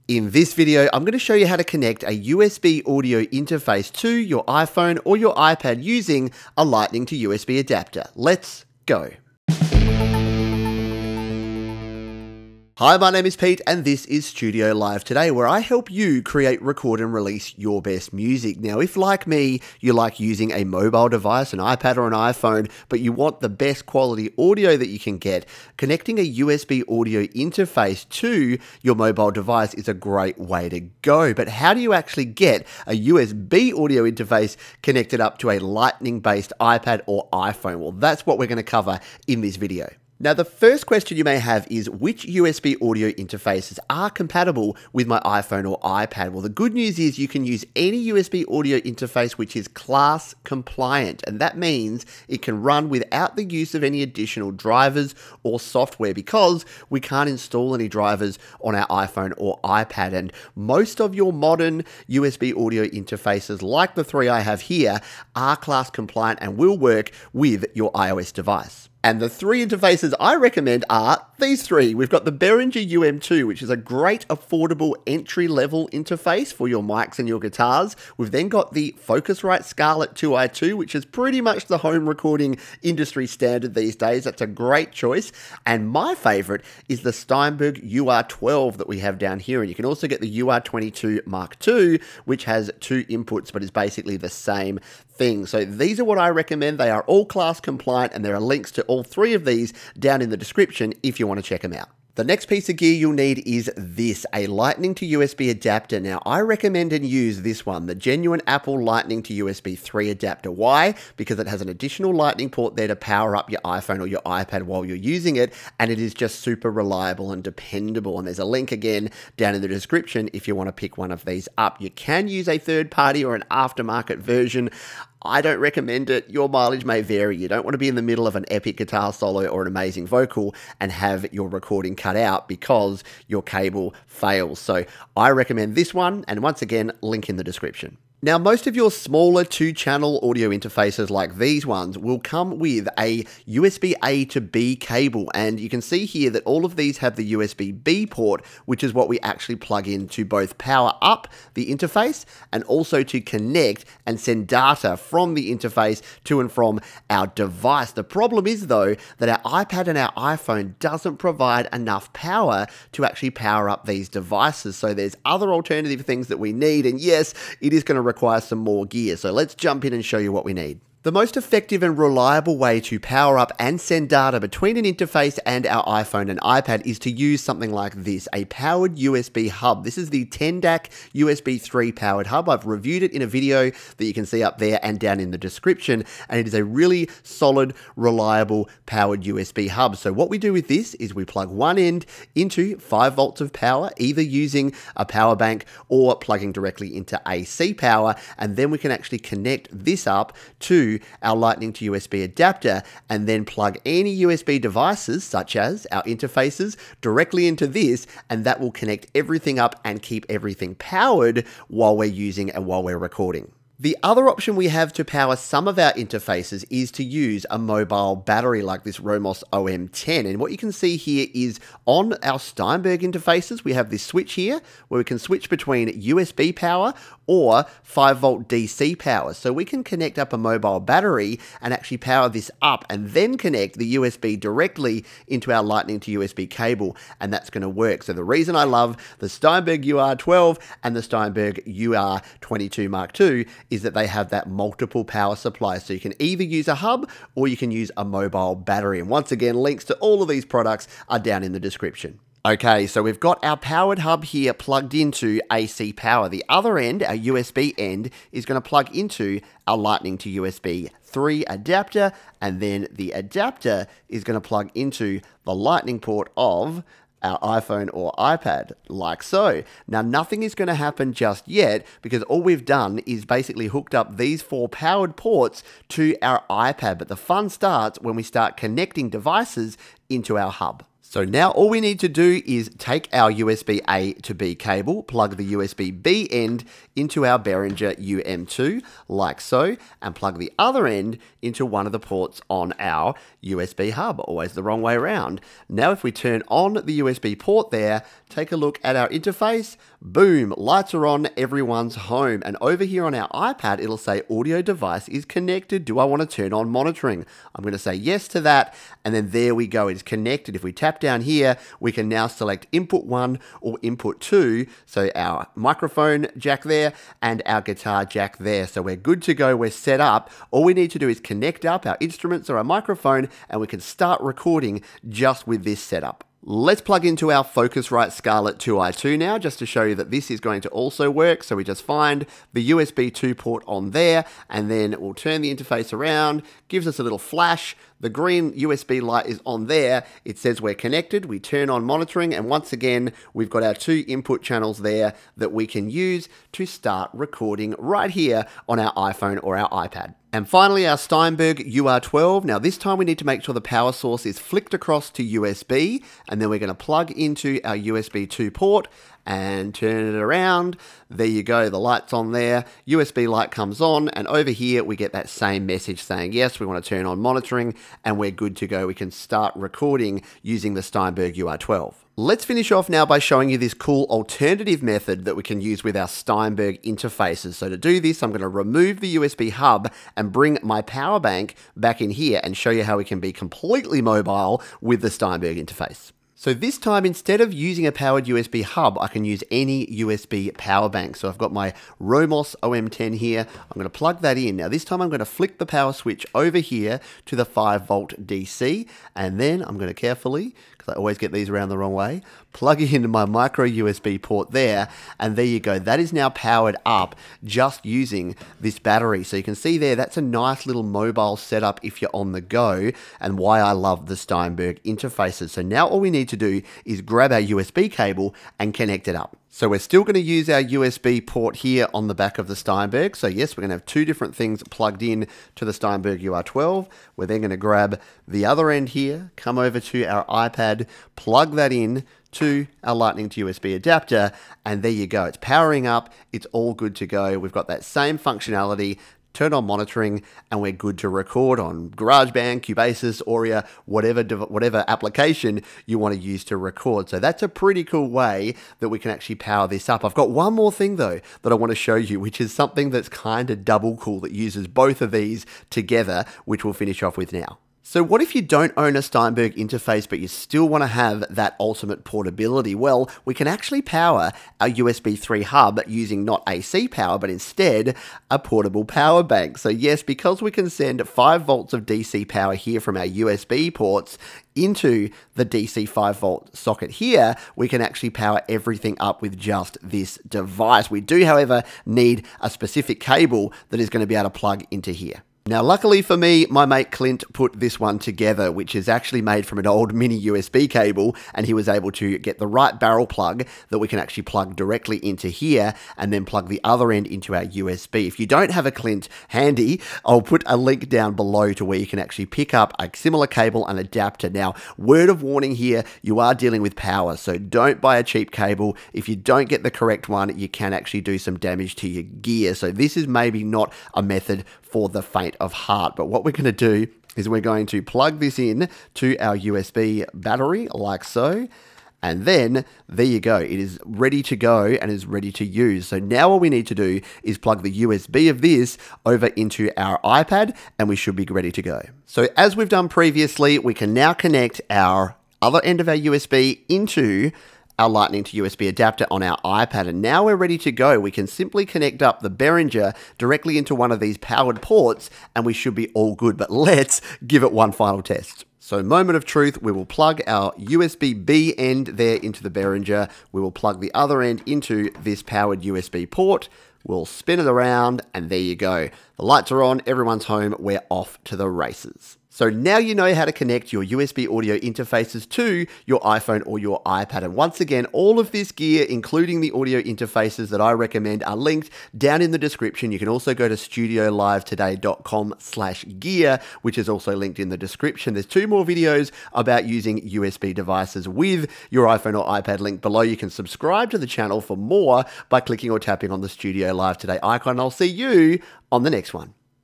In this video, I'm going to show you how to connect a USB audio interface to your iPhone or your iPad using a Lightning to USB adapter. Let's go. Hi, my name is Pete and this is Studio Live Today, where I help you create, record and release your best music. Now, if like me, you like using a mobile device, an iPad or an iPhone, but you want the best quality audio that you can get, connecting a USB audio interface to your mobile device is a great way to go. But how do you actually get a USB audio interface connected up to a Lightning-based iPad or iPhone? Well, that's what we're going to cover in this video. Now, the first question you may have is which USB audio interfaces are compatible with my iPhone or iPad? Well, the good news is you can use any USB audio interface which is class compliant, and that means it can run without the use of any additional drivers or software because we can't install any drivers on our iPhone or iPad. And most of your modern USB audio interfaces, like the three I have here, are class compliant and will work with your iOS device. And the three interfaces I recommend are these three. We've got the Behringer UM2, which is a great affordable entry-level interface for your mics and your guitars. We've then got the Focusrite Scarlett 2i2, which is pretty much the home recording industry standard these days. That's a great choice. And my favorite is the Steinberg UR12 that we have down here. And you can also get the UR22 Mark II, which has two inputs, but is basically the same thing. So these are what I recommend. They are all class compliant, and there are links to all three of these down in the description if you want to check them out. The next piece of gear you'll need is this, a Lightning to USB adapter. Now, I recommend and use this one, the genuine Apple Lightning to USB 3 adapter. Why? Because it has an additional Lightning port there to power up your iPhone or your iPad while you're using it, and it is just super reliable and dependable. And there's a link again down in the description if you want to pick one of these up. You can use a third party or an aftermarket version. I don't recommend it. Your mileage may vary. You don't want to be in the middle of an epic guitar solo or an amazing vocal and have your recording cut out because your cable fails. So I recommend this one, and once again, link in the description. Now, most of your smaller two-channel audio interfaces like these ones will come with a USB A to B cable, and you can see here that all of these have the USB B port, which is what we actually plug in to both power up the interface and also to connect and send data from the interface to and from our device. The problem is, though, that our iPad and our iPhone doesn't provide enough power to actually power up these devices, so there's other alternative things that we need, and yes, it is going to require some more gear. So let's jump in and show you what we need. The most effective and reliable way to power up and send data between an interface and our iPhone and iPad is to use something like this, a powered USB hub. This is the Tendac USB 3 powered hub. I've reviewed it in a video that you can see up there and down in the description, and it is a really solid, reliable powered USB hub. So what we do with this is we plug one end into 5 volts of power, either using a power bank or plugging directly into AC power, and then we can actually connect this up to our Lightning to USB adapter and then plug any USB devices such as our interfaces directly into this, and that will connect everything up and keep everything powered while we're using and while we're recording. The other option we have to power some of our interfaces is to use a mobile battery like this Romos OM10. And what you can see here is on our Steinberg interfaces, we have this switch here where we can switch between USB power or 5 volt DC power. So we can connect up a mobile battery and actually power this up and then connect the USB directly into our Lightning to USB cable, and that's going to work. So the reason I love the Steinberg UR12 and the Steinberg UR22 Mark II is that they have that multiple power supply. So you can either use a hub or you can use a mobile battery. And once again, links to all of these products are down in the description. Okay, so we've got our powered hub here plugged into AC power. The other end, our USB end, is going to plug into our Lightning to USB 3 adapter, and then the adapter is going to plug into the Lightning port of our iPhone or iPad, like so. Now, nothing is going to happen just yet because all we've done is basically hooked up these 4 powered ports to our iPad, but the fun starts when we start connecting devices into our hub. So now all we need to do is take our USB A to B cable, plug the USB B end into our Behringer UM2, like so, and plug the other end into one of the ports on our USB hub, always the wrong way around. Now if we turn on the USB port there, take a look at our interface. Boom, lights are on, everyone's home. And over here on our iPad, it'll say audio device is connected. Do I want to turn on monitoring? I'm going to say yes to that. And then there we go, it's connected. If we tap down here, we can now select input 1 or input 2. So our microphone jack there and our guitar jack there. So we're good to go, we're set up. All we need to do is connect up our instruments or our microphone and we can start recording just with this setup. Let's plug into our Focusrite Scarlett 2i2 now, just to show you that this is going to also work. So we just find the USB 2 port on there, and then we'll turn the interface around, gives us a little flash. The green USB light is on there. It says we're connected. We turn on monitoring, and once again, we've got our 2 input channels there that we can use to start recording right here on our iPhone or our iPad. And finally, our Steinberg UR12. Now this time we need to make sure the power source is flicked across to USB, and then we're going to plug into our USB 2 port and turn it around. There you go, the light's on there, USB light comes on, and over here we get that same message saying, yes, we want to turn on monitoring, and we're good to go. We can start recording using the Steinberg UR12. Let's finish off now by showing you this cool alternative method that we can use with our Steinberg interfaces. So to do this, I'm going to remove the USB hub and bring my power bank back in here and show you how we can be completely mobile with the Steinberg interface. So this time, instead of using a powered USB hub, I can use any USB power bank. So I've got my Romos OM10 here. I'm going to plug that in. Now this time I'm going to flick the power switch over here to the 5-volt DC, and then I'm going to carefully, because I always get these around the wrong way, plug it into my micro USB port there, and there you go. That is now powered up just using this battery. So you can see there, that's a nice little mobile setup if you're on the go, and why I love the Steinberg interfaces. So now all we need to do is grab our USB cable and connect it up. So we're still going to use our USB port here on the back of the Steinberg. So yes, we're going to have 2 different things plugged in to the Steinberg UR12. We're then going to grab the other end here, come over to our iPad, plug that in to our Lightning to USB adapter, and there you go. It's powering up. It's all good to go. We've got that same functionality. Turn on monitoring, and we're good to record on GarageBand, Cubase, Auria, whatever application you want to use to record. So that's a pretty cool way that we can actually power this up. I've got one more thing though that I want to show you, which is something that's kind of double cool that uses both of these together, which we'll finish off with now. So what if you don't own a Steinberg interface, but you still want to have that ultimate portability? Well, we can actually power our USB 3 hub using not AC power, but instead a portable power bank. So yes, because we can send 5 volts of DC power here from our USB ports into the DC 5-volt socket here, we can actually power everything up with just this device. We do, however, need a specific cable that is going to be able to plug into here. Now, luckily for me, my mate Clint put this one together, which is actually made from an old mini USB cable, and he was able to get the right barrel plug that we can actually plug directly into here and then plug the other end into our USB. If you don't have a Clint handy, I'll put a link down below to where you can actually pick up a similar cable and adapter. Now, word of warning here, you are dealing with power, so don't buy a cheap cable. If you don't get the correct one, you can actually do some damage to your gear. So this is maybe not a method for the faint of heart, but what we're going to do is we're going to plug this in to our USB battery like so, and then there you go, it is ready to go and is ready to use. So now all we need to do is plug the USB of this over into our iPad and we should be ready to go. So as we've done previously, we can now connect our other end of our USB into our Lightning to USB adapter on our iPad, and now we're ready to go. We can simply connect up the Behringer directly into one of these powered ports and we should be all good, but let's give it one final test. So moment of truth, we will plug our USB-B end there into the Behringer, we will plug the other end into this powered USB port, we'll spin it around, and there you go. The lights are on, everyone's home, we're off to the races. So now you know how to connect your USB audio interfaces to your iPhone or your iPad. And once again, all of this gear, including the audio interfaces that I recommend, are linked down in the description. You can also go to studiolivetoday.com/gear, which is also linked in the description. There's 2 more videos about using USB devices with your iPhone or iPad linked below. You can subscribe to the channel for more by clicking or tapping on the Studio Live Today icon. I'll see you on the next one.